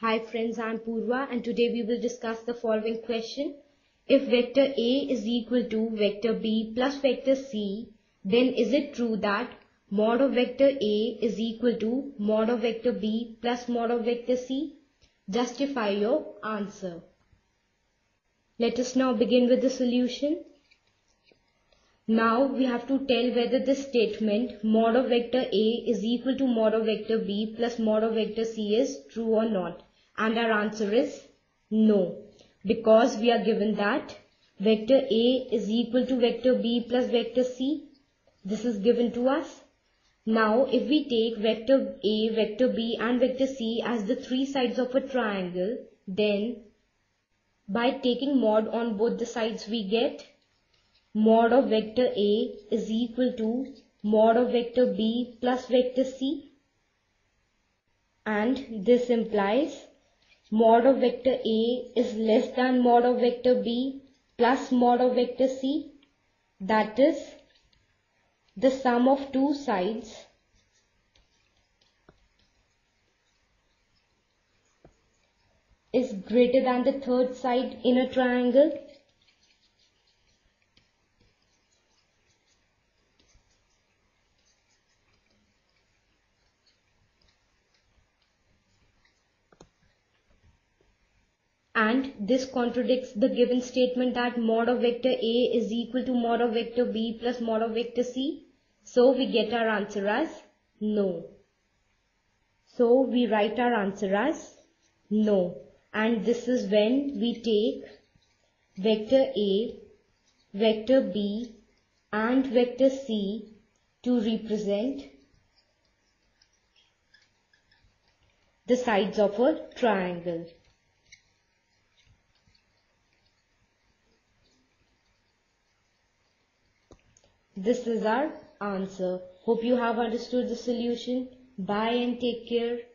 Hi friends, I am Purva and today we will discuss the following question. If vector A is equal to vector B plus vector C, then is it true that mod of vector A is equal to mod of vector B plus mod of vector C? Justify your answer. Let us now begin with the solution. Now we have to tell whether this statement mod of vector A is equal to mod of vector B plus mod of vector C is true or not. And our answer is no, because we are given that vector A is equal to vector B plus vector C. This is given to us. Now if we take vector A, vector B and vector C as the three sides of a triangle, then by taking mod on both the sides we get mod of vector A is equal to mod of vector B plus vector C, and this implies mod of vector A is less than mod of vector B plus mod of vector C. That is, the sum of two sides is greater than the third side in a triangle. And this contradicts the given statement that mod of vector A is equal to mod of vector B plus mod of vector C. So we get our answer as no. So we write our answer as no. And this is when we take vector A, vector B and vector C to represent the sides of a triangle. This is our answer. Hope you have understood the solution. Bye and take care.